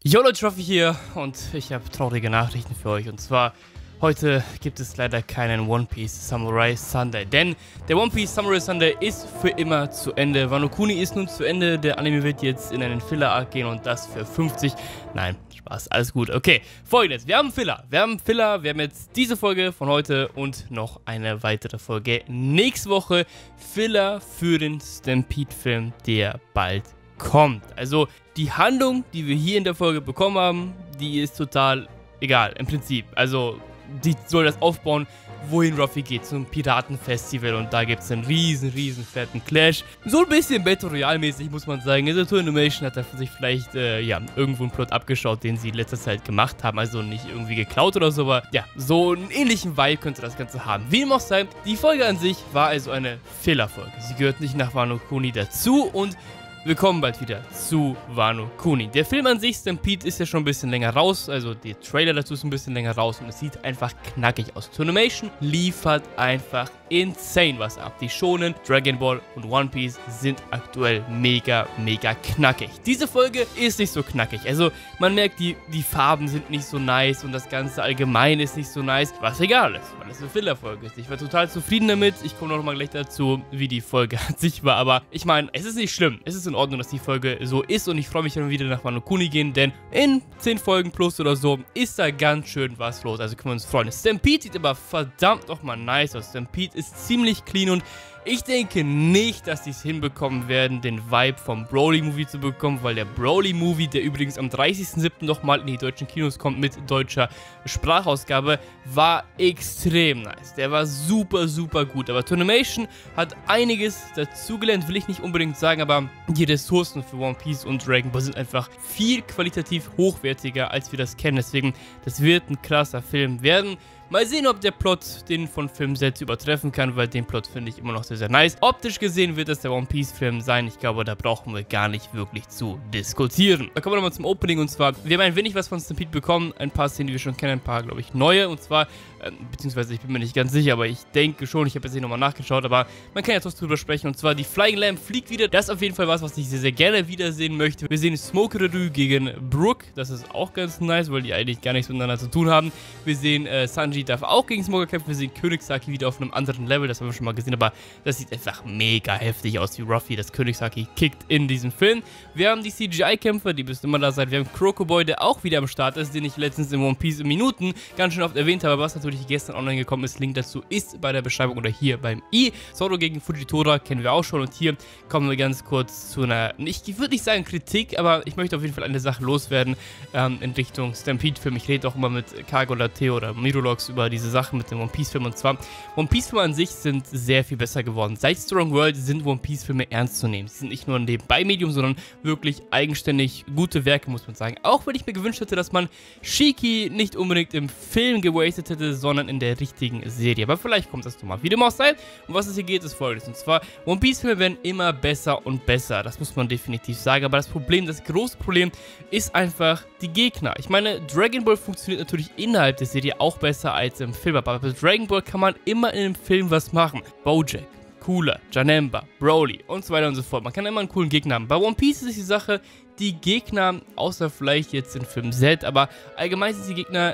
Jo Leute, Ruffy hier und ich habe traurige Nachrichten für euch. Und zwar, heute gibt es leider keinen One Piece Samurai Sunday. Denn der One Piece Samurai Sunday ist für immer zu Ende. Wano Kuni ist nun zu Ende. Der Anime wird jetzt in einen Filler-Arc gehen und das für 50. Nein, Spaß, alles gut. Okay, folgendes. Wir haben Filler. Wir haben jetzt diese Folge von heute und noch eine weitere Folge nächste Woche. Filler für den Stampede-Film, der bald kommt. Also die Handlung, die wir hier in der Folge bekommen haben, die ist total egal im Prinzip. Also die soll das aufbauen, wohin Ruffy geht, zum Piratenfestival, und da gibt es einen riesen fetten Clash. So ein bisschen Battle Royale mäßig, muss man sagen. Also Toei Animation hat da sich vielleicht irgendwo einen Plot abgeschaut, den sie in letzter Zeit gemacht haben, also nicht irgendwie geklaut oder so, aber ja, so einen ähnlichen Vibe könnte das Ganze haben. Wie dem auch sei, die Folge an sich war also eine Filler-Folge. Sie gehört nicht nach Wano Kuni dazu und wir kommen bald wieder zu Wano Kuni. Der Film an sich, Stampede, ist ja schon ein bisschen länger raus, also der Trailer dazu ist ein bisschen länger raus und es sieht einfach knackig aus. Toei Animation liefert einfach insane was ab. Die Shonen, Dragon Ball und One Piece sind aktuell mega knackig. Diese Folge ist nicht so knackig, also man merkt, die Farben sind nicht so nice und das Ganze allgemein ist nicht so nice, was egal ist, weil es eine Filler-Folge ist. Ich war total zufrieden damit, ich komme noch mal gleich dazu, wie die Folge an sich war, aber ich meine, es ist nicht schlimm, es ist in Ordnung, dass die Folge so ist und ich freue mich, wenn wir wieder nach Wano Kuni gehen, denn in 10 Folgen plus oder so ist da ganz schön was los, also können wir uns freuen. Stampede sieht aber verdammt nochmal nice aus. Stampede ist ziemlich clean und ich denke nicht, dass sie es hinbekommen werden, den Vibe vom Broly-Movie zu bekommen, weil der Broly-Movie, der übrigens am 30.07. nochmal in die deutschen Kinos kommt mit deutscher Sprachausgabe, war extrem nice. Der war super gut. Aber Toei Animation hat einiges dazugelernt, will ich nicht unbedingt sagen, aber die Ressourcen für One Piece und Dragon Ball sind einfach viel qualitativ hochwertiger, als wir das kennen. Deswegen, das wird ein krasser Film werden. Mal sehen, ob der Plot den von Film selbst übertreffen kann, weil den Plot finde ich immer noch sehr nice. Optisch gesehen wird es der One Piece Film sein. Ich glaube, da brauchen wir gar nicht wirklich zu diskutieren. Da kommen wir nochmal zum Opening, und zwar, wir haben ein wenig was von Stampede bekommen. Ein paar Szenen, die wir schon kennen, ein paar, glaube ich, neue. Und zwar, beziehungsweise ich bin mir nicht ganz sicher, aber ich denke schon, ich habe jetzt hier nochmal nachgeschaut, aber man kann ja trotzdem drüber sprechen. Und zwar, die Flying Lamb fliegt wieder. Das ist auf jeden Fall was ich sehr gerne wiedersehen möchte. Wir sehen Smoke Ryu gegen Brook. Das ist auch ganz nice, weil die eigentlich gar nichts miteinander zu tun haben. Wir sehen Sanji darf auch gegen Smoker kämpfen. Wir sehen Königshaki wieder auf einem anderen Level, das haben wir schon mal gesehen, aber das sieht einfach mega heftig aus, wie Ruffy das Königshaki kickt in diesem Film. Wir haben die CGI-Kämpfer, die müssen immer da sein. Wir haben Crocoboy, der auch wieder am Start ist, den ich letztens in One Piece in Minuten ganz schön oft erwähnt habe, was natürlich gestern online gekommen ist. Link dazu ist bei der Beschreibung oder hier beim i. Zoro gegen Fujitora kennen wir auch schon, und hier kommen wir ganz kurz zu einer, ich würde nicht sagen Kritik, aber ich möchte auf jeden Fall eine Sache loswerden in Richtung Stampede-Film. Ich rede auch immer mit Kago Latte oder Mirolox über diese Sachen mit dem One Piece Film, und zwar One Piece Filme an sich sind sehr viel besser geworden. Seit Strong World sind One Piece Filme ernst zu nehmen. Sie sind nicht nur ein Nebenbei-Medium, sondern wirklich eigenständig gute Werke, muss man sagen. Auch wenn ich mir gewünscht hätte, dass man Shiki nicht unbedingt im Film gewastet hätte, sondern in der richtigen Serie. Aber vielleicht kommt das nochmal. Wie dem auch sei. Und was es hier geht, ist folgendes. Und zwar, One Piece Filme werden immer besser und besser. Das muss man definitiv sagen. Aber das große Problem ist einfach die Gegner. Ich meine, Dragon Ball funktioniert natürlich innerhalb der Serie auch besser als im Film, aber bei Dragon Ball kann man immer in einem Film was machen. Bojack, Cooler, Janemba, Broly und so weiter und so fort. Man kann immer einen coolen Gegner haben. Bei One Piece ist die Sache, die Gegner, außer vielleicht jetzt in Film Z, aber allgemein sind die Gegner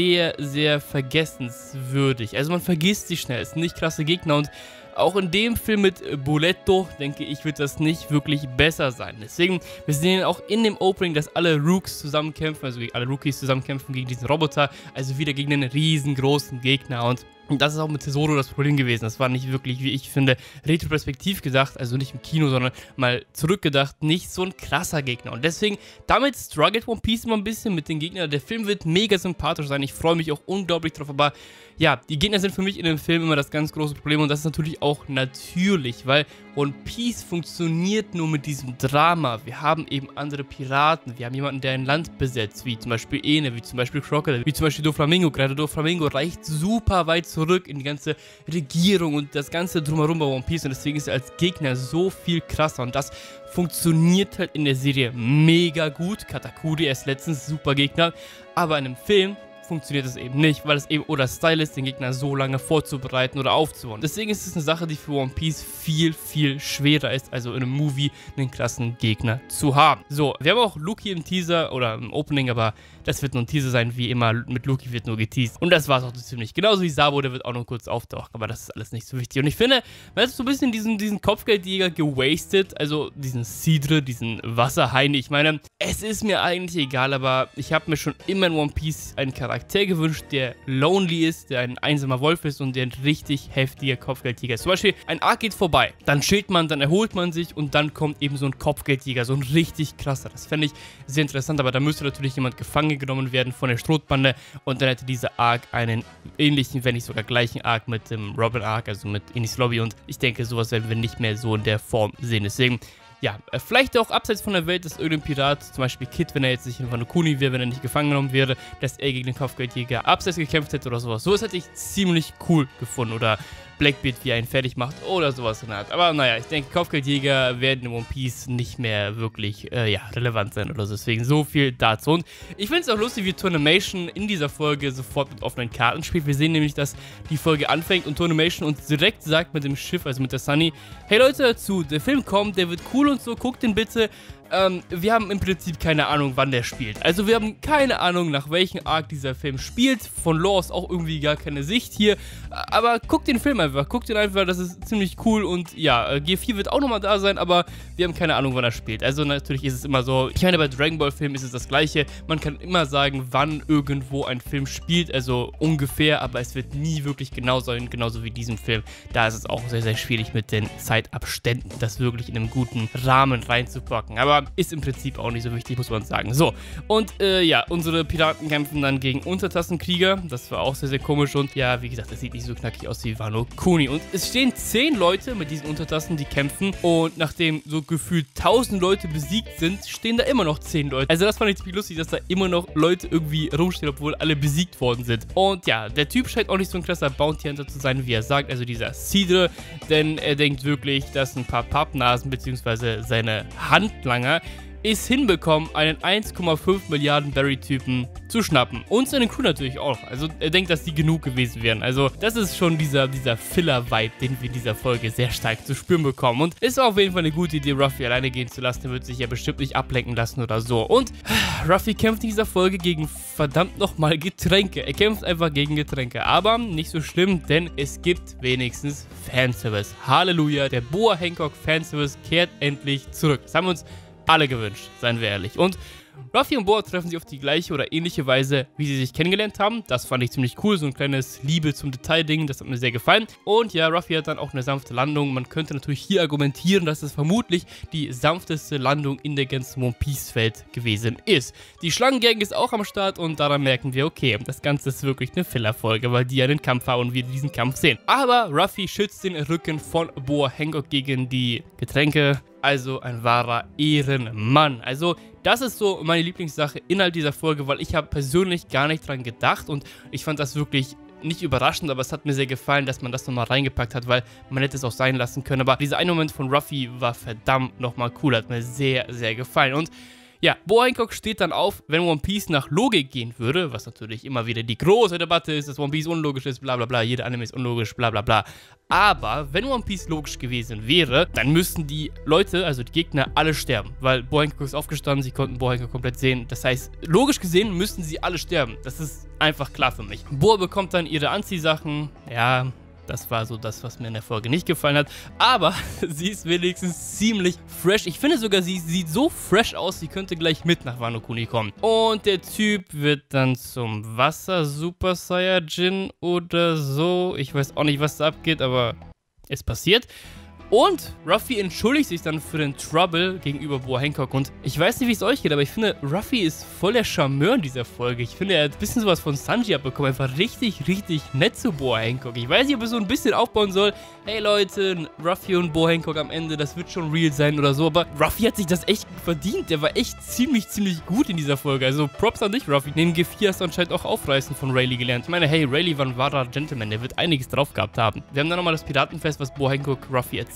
sehr vergessenswürdig. Also man vergisst sie schnell. Es sind nicht krasse Gegner, und auch in dem Film mit Boleto, denke ich, wird das nicht wirklich besser sein. Deswegen, wir sehen auch in dem Opening, dass alle Rooks zusammenkämpfen, also alle Rookies zusammenkämpfen gegen diesen Roboter, also wieder gegen einen riesengroßen Gegner, und das ist auch mit Tesoro das Problem gewesen. Das war nicht wirklich, wie ich finde, retroperspektiv gedacht, also nicht im Kino, sondern mal zurückgedacht, nicht so ein krasser Gegner. Und deswegen, damit struggelt One Piece immer ein bisschen mit den Gegnern. Der Film wird mega sympathisch sein, ich freue mich auch unglaublich drauf, aber ja, die Gegner sind für mich in dem Film immer das ganz große Problem, und das ist natürlich auch natürlich, weil One Piece funktioniert nur mit diesem Drama. Wir haben eben andere Piraten, wir haben jemanden, der ein Land besetzt, wie zum Beispiel Ene, wie zum Beispiel Crocodile, wie zum Beispiel Doflamingo. Gerade Doflamingo reicht super weit zurück in die ganze Regierung und das ganze Drumherum bei One Piece, und deswegen ist er als Gegner so viel krasser, und das funktioniert halt in der Serie mega gut. Katakuri erst letztens super Gegner, aber in einem Film funktioniert es eben nicht, weil es eben oder Style ist, den Gegner so lange vorzubereiten oder aufzubauen. Deswegen ist es eine Sache, die für One Piece viel, viel schwerer ist, also in einem Movie einen krassen Gegner zu haben. So, wir haben auch Luffy im Teaser oder im Opening, aber das wird nur ein Teaser sein, wie immer, mit Luffy wird nur geteased. Und das war es auch ziemlich. Genauso wie Sabo, der wird auch noch kurz auftauchen, aber das ist alles nicht so wichtig. Und ich finde, man hat so ein bisschen diesen Kopfgeldjäger gewastet, also diesen Sidre, diesen Wasserhain. Ich meine, es ist mir eigentlich egal, aber ich habe mir schon immer in One Piece einen Charakter gewünscht, der lonely ist, der ein einsamer Wolf ist und der ein richtig heftiger Kopfgeldjäger ist. Zum Beispiel, ein Arc geht vorbei, dann chillt man, dann erholt man sich und dann kommt eben so ein Kopfgeldjäger, so ein richtig krasser. Das fände ich sehr interessant, aber da müsste natürlich jemand gefangen genommen werden von der Strohbande und dann hätte dieser Arc einen ähnlichen, wenn nicht sogar gleichen Arc mit dem Robin Arc, also mit Enies Lobby, und ich denke, sowas werden wir nicht mehr so in der Form sehen. Deswegen, ja, vielleicht auch abseits von der Welt, dass irgendein Pirat, zum Beispiel Kid, wenn er jetzt nicht in Wano Kuni wäre, wenn er nicht gefangen genommen wäre, dass er gegen den Kopfgeldjäger abseits gekämpft hätte oder sowas. Sowas hätte ich ziemlich cool gefunden, oder Blackbeard, wie er ihn fertig macht oder sowas in der Art. Aber naja, ich denke, Kopfgeldjäger werden in One Piece nicht mehr wirklich relevant sein oder so. Deswegen so viel dazu. Und ich finde es auch lustig, wie Tournimation in dieser Folge sofort mit offenen Karten spielt. Wir sehen nämlich, dass die Folge anfängt und Tournimation uns direkt sagt mit dem Schiff, also mit der Sunny: Hey Leute, der Film kommt, der wird cool und so, guckt den bitte. Wir haben im Prinzip keine Ahnung, wann der spielt. Also wir haben keine Ahnung, nach welchem Arc dieser Film spielt. Von Lore ist auch irgendwie gar keine Sicht hier. Aber guckt den Film einfach. Guckt ihn einfach, das ist ziemlich cool. Und ja, G4 wird auch nochmal da sein, aber wir haben keine Ahnung, wann er spielt. Also natürlich ist es immer so, ich meine, bei Dragon Ball Filmen ist es das Gleiche. Man kann immer sagen, wann irgendwo ein Film spielt, also ungefähr, aber es wird nie wirklich genau sein, genauso wie diesem Film. Da ist es auch sehr, sehr schwierig mit den Zeitabständen, das wirklich in einem guten Rahmen reinzupacken. Aber ist im Prinzip auch nicht so wichtig, muss man sagen. So, und ja, unsere Piraten kämpfen dann gegen Untertassenkrieger. Das war auch sehr, sehr komisch und ja, wie gesagt, das sieht nicht so knackig aus wie Wano Kuni. Und es stehen 10 Leute mit diesen Untertassen, die kämpfen, und nachdem so gefühlt 1000 Leute besiegt sind, stehen da immer noch 10 Leute. Also das fand ich ziemlich lustig, dass da immer noch Leute irgendwie rumstehen, obwohl alle besiegt worden sind. Und ja, der Typ scheint auch nicht so ein krasser Bounty Hunter zu sein, wie er sagt, also dieser Sidre, denn er denkt wirklich, dass ein paar Pappnasen bzw. seine Handlanger es hinbekommen, einen 1,5 Milliarden Berry-Typen zu schnappen. Und seine Crew natürlich auch. Also er denkt, dass die genug gewesen wären. Also das ist schon dieser Filler-Vibe, den wir in dieser Folge sehr stark zu spüren bekommen. Und ist auf jeden Fall eine gute Idee, Ruffy alleine gehen zu lassen. Der wird sich ja bestimmt nicht ablenken lassen oder so. Und Ruffy kämpft in dieser Folge gegen verdammt nochmal Getränke. Er kämpft einfach gegen Getränke. Aber nicht so schlimm, denn es gibt wenigstens Fanservice. Halleluja, der Boa Hancock Fanservice kehrt endlich zurück. Das haben wir uns alle gewünscht, seien wir ehrlich. Und Ruffy und Boa treffen sich auf die gleiche oder ähnliche Weise, wie sie sich kennengelernt haben. Das fand ich ziemlich cool, so ein kleines Liebe zum Detail-Ding, das hat mir sehr gefallen. Und ja, Ruffy hat dann auch eine sanfte Landung. Man könnte natürlich hier argumentieren, dass es vermutlich die sanfteste Landung in der ganzen One Piece-Welt gewesen ist. Die Schlangengang ist auch am Start und daran merken wir, okay, das Ganze ist wirklich eine Filler-Folge, weil die ja den Kampf haben und wir diesen Kampf sehen. Aber Ruffy schützt den Rücken von Boa Hancock gegen die Getränke. Also ein wahrer Ehrenmann. Also das ist so meine Lieblingssache innerhalb dieser Folge, weil ich habe persönlich gar nicht dran gedacht und ich fand das wirklich nicht überraschend, aber es hat mir sehr gefallen, dass man das nochmal reingepackt hat, weil man hätte es auch sein lassen können. Aber dieser eine Moment von Ruffy war verdammt nochmal cool, hat mir sehr, sehr gefallen. Und ja, Boa Hancock steht dann auf, wenn One Piece nach Logik gehen würde, was natürlich immer wieder die große Debatte ist, dass One Piece unlogisch ist, bla bla bla, jeder Anime ist unlogisch, bla bla bla. Aber wenn One Piece logisch gewesen wäre, dann müssten die Leute, also die Gegner, alle sterben, weil Boa Hancock ist aufgestanden, sie konnten Boa Hancock komplett sehen. Das heißt, logisch gesehen müssten sie alle sterben. Das ist einfach klar für mich. Boa bekommt dann ihre Anziehsachen, ja. Das war so das, was mir in der Folge nicht gefallen hat. Aber sie ist wenigstens ziemlich fresh. Ich finde sogar, sie sieht so fresh aus, sie könnte gleich mit nach Wano Kuni kommen. Und der Typ wird dann zum Wasser Super Saiyajin oder so. Ich weiß auch nicht, was da abgeht, aber es passiert. Und Ruffy entschuldigt sich dann für den Trouble gegenüber Boa Hancock. Und ich weiß nicht, wie es euch geht, aber ich finde, Ruffy ist voll der Charmeur in dieser Folge. Ich finde, er hat ein bisschen sowas von Sanji abbekommen. Einfach richtig, richtig nett zu Boa Hancock. Ich weiß nicht, ob er so ein bisschen aufbauen soll. Hey Leute, Ruffy und Boa Hancock am Ende, das wird schon real sein oder so. Aber Ruffy hat sich das echt verdient. Der war echt ziemlich, ziemlich gut in dieser Folge. Also Props an dich, Ruffy. Den G4 hast du anscheinend auch aufreißen von Rayleigh gelernt. Ich meine, hey, Rayleigh war ein wahrer Gentleman. Der wird einiges drauf gehabt haben. Wir haben dann nochmal das Piratenfest, was Boa Hancock Ruffy erzählt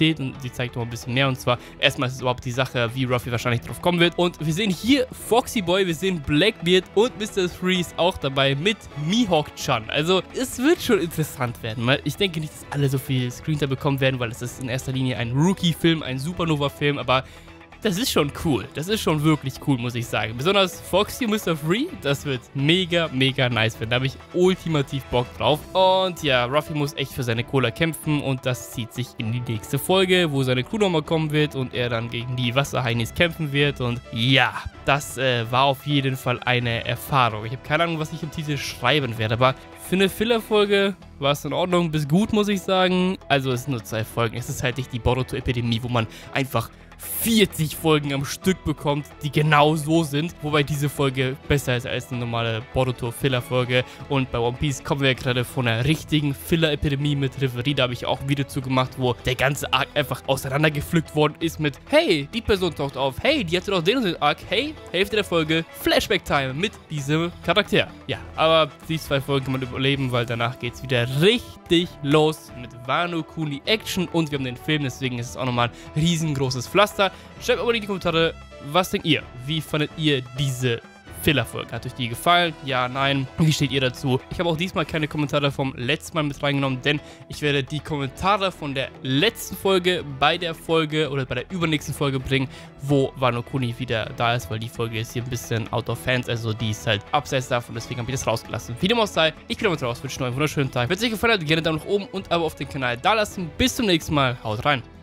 erzählt und sie zeigt noch ein bisschen mehr. Und zwar erstmal ist es überhaupt die Sache, wie Ruffy wahrscheinlich drauf kommen wird. Und wir sehen hier Foxy Boy, wir sehen Blackbeard und Mr. Freeze auch dabei mit Mihawk-chan. Also es wird schon interessant werden. Ich denke nicht, dass alle so viel Screentime bekommen werden, weil es ist in erster Linie ein Rookie-Film, ein Supernova-Film, aber das ist schon cool. Das ist schon wirklich cool, muss ich sagen. Besonders Foxy und Mr. Free, das wird mega, mega nice werden. Da habe ich ultimativ Bock drauf. Und ja, Ruffy muss echt für seine Cola kämpfen und das zieht sich in die nächste Folge, wo seine Crew nochmal kommen wird und er dann gegen die Wasserheinis kämpfen wird. Und ja, das war auf jeden Fall eine Erfahrung. Ich habe keine Ahnung, was ich im Titel schreiben werde, aber für eine Filler-Folge war es in Ordnung bis gut, muss ich sagen. Also es sind nur 2 Folgen. Es ist halt nicht die Boruto-Epidemie, wo man einfach 40 Folgen am Stück bekommt, die genau so sind, wobei diese Folge besser ist als eine normale Boruto-Filler-Folge. Und bei One Piece kommen wir ja gerade von einer richtigen Filler-Epidemie mit Reverie. Da habe ich auch ein Video zu gemacht, wo der ganze Arc einfach auseinandergepflückt worden ist mit hey, die Person taucht auf, hey, die hatte doch den und den Arc, hey, Hälfte der Folge, Flashback-Time mit diesem Charakter. Ja, aber die 2 Folgen kann man überleben, weil danach geht es wieder richtig los mit Wano Kuni Action und wir haben den Film, deswegen ist es auch nochmal ein riesengroßes Pflaster. Schreibt aber in die Kommentare, was denkt ihr? Wie fandet ihr diese Filler-Folge? Hat euch die gefallen? Ja, nein? Wie steht ihr dazu? Ich habe auch diesmal keine Kommentare vom letzten Mal mit reingenommen, denn ich werde die Kommentare von der letzten Folge bei der Folge oder bei der übernächsten Folge bringen, wo Wano Kuni wieder da ist, weil die Folge ist hier ein bisschen out of fans, also die ist halt abseits davon, deswegen habe ich das rausgelassen. Wie dem auch sei, ich bin damit raus, wünsche noch einen wunderschönen Tag. Wenn es euch gefallen hat, gerne einen Daumen nach oben und Abo auf den Kanal dalassen. Bis zum nächsten Mal, haut rein!